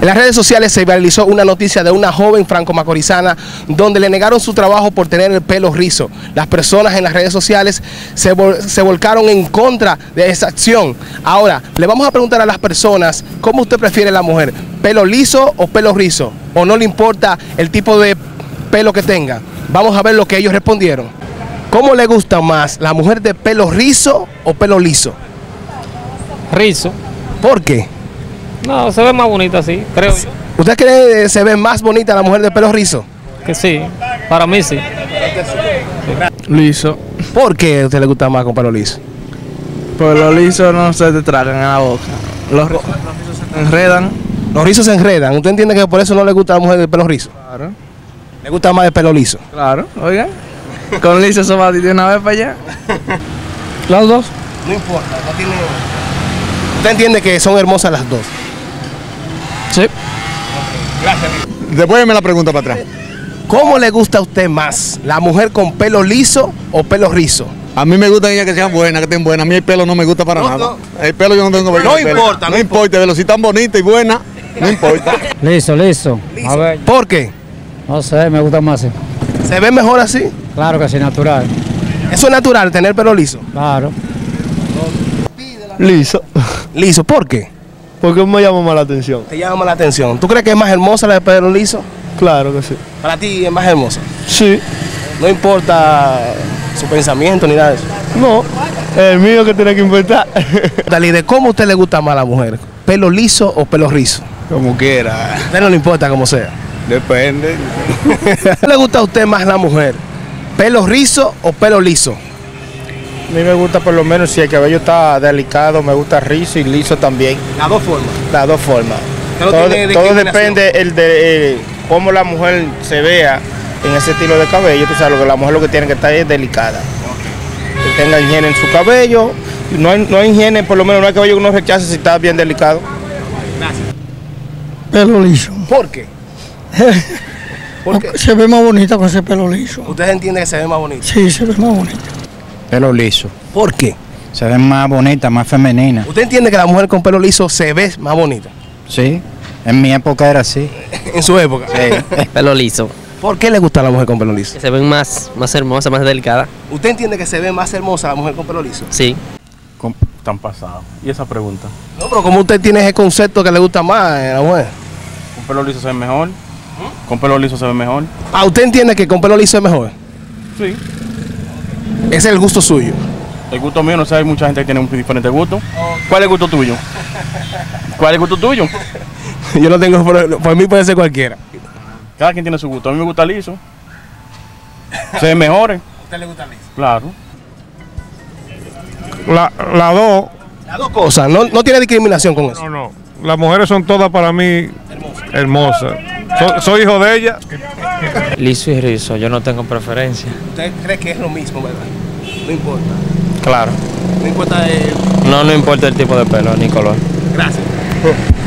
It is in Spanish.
En las redes sociales se viralizó una noticia de una joven franco-macorizana donde le negaron su trabajo por tener el pelo rizo. Las personas en las redes sociales se volcaron en contra de esa acción. Ahora, le vamos a preguntar a las personas, ¿cómo usted prefiere la mujer? ¿Pelo liso o pelo rizo? ¿O no le importa el tipo de pelo que tenga? Vamos a ver lo que ellos respondieron. ¿Cómo le gusta más, la mujer de pelo rizo o pelo liso? Rizo. ¿Por qué? No, se ve más bonita así, creo yo. ¿Usted cree que se ve más bonita la mujer de pelo rizo? Que sí, para mí sí. Liso. ¿Por qué a usted le gusta más con pelo liso? Pues los lisos no se te tragan en la boca. Los rizos se te enredan. Los rizos se enredan. ¿Usted entiende que por eso no le gusta a la mujer de pelo rizo? Claro. ¿Le gusta más de pelo liso? Claro, oigan. Con liso eso va de una vez para allá. ¿Las dos? No importa, no tiene... ¿Usted entiende que son hermosas las dos? Sí. Gracias. Después me la pregunta para atrás. ¿Cómo le gusta a usted más, la mujer con pelo liso o pelo rizo? A mí me gustan ellas que sean buenas, que estén buenas. A mí el pelo no me gusta para nada. No. El pelo yo no tengo No pelo. importa, No importa, pero si están bonitas y buenas, no importa. Liso. A ver, ¿Por qué? no sé, me gusta más así. ¿Se ve mejor así? Claro que sí, natural. Eso es natural, tener pelo liso. Claro. Liso. Liso, ¿por qué? Porque me llama más la atención. Te llama la atención. ¿Tú crees que es más hermosa la de pelo liso? Claro que sí. Para ti es más hermosa. Sí. No importa su pensamiento ni nada de eso. No. El mío que tiene que importar. Dale, ¿de cómo a usted le gusta más a la mujer? ¿Pelo liso o pelo rizo? Como quiera. A usted no le importa como sea. Depende. ¿Qué le gusta a usted más la mujer? ¿Pelo rizo o pelo liso? A mí me gusta por lo menos si el cabello está delicado, me gusta rizo y liso también. Las dos formas. Las dos formas. Pero Todo, tiene todo discriminación. depende de cómo la mujer se vea en ese estilo de cabello. Tú sabes, lo que la mujer lo que tiene que estar es delicada. Que tenga higiene en su cabello. No hay higiene, por lo menos no hay cabello que uno rechace si está bien delicado. Pelo liso. ¿Por qué? ¿Por qué? Se ve más bonita con ese pelo liso. ¿Usted entiende que se ve más bonito? Sí, se ve más bonita. Pelo liso. ¿Por qué? Se ve más bonita, más femenina. ¿Usted entiende que la mujer con pelo liso se ve más bonita? Sí. En mi época era así. En su época. Pelo liso. ¿Por qué le gusta a la mujer con pelo liso? Que se ven más hermosa, más delicada. ¿Usted entiende que se ve más hermosa la mujer con pelo liso? Sí. Están pasados. ¿Y esa pregunta? No, pero ¿cómo usted tiene ese concepto que le gusta más a la mujer? ¿Con pelo liso se ve mejor? ¿Con pelo liso se ve mejor? Ah, ¿usted entiende que con pelo liso es mejor? Sí. Ese es el gusto suyo. El gusto mío, no sé, hay mucha gente que tiene un diferente gusto. ¿Cuál es el gusto tuyo? ¿Cuál es el gusto tuyo? Yo no tengo, por mí puede ser cualquiera. Cada quien tiene su gusto. A mí me gusta liso. Se ven mejores. ¿A usted le gusta liso? Claro. La dos. Las dos cosas, no tiene discriminación con eso. No. Las mujeres son todas para mí hermosas. Soy hijo de ellas. Liso y rizo, yo no tengo preferencia. ¿Usted cree que es lo mismo, verdad? No importa. Claro. No importa el... No importa el tipo de pelo ni color. Gracias.